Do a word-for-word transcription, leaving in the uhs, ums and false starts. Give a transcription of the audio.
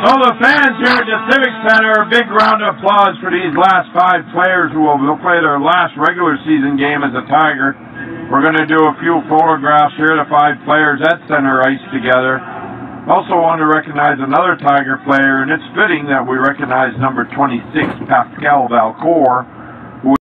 So the fans here at the Civic Center, a big round of applause for these last five players who will play their last regular season game as a Tiger. We're going to do a few photographs here, the five players at center ice together. Also want to recognize another Tiger player, and it's fitting that we recognize number twenty-six, Pascal Valcourt,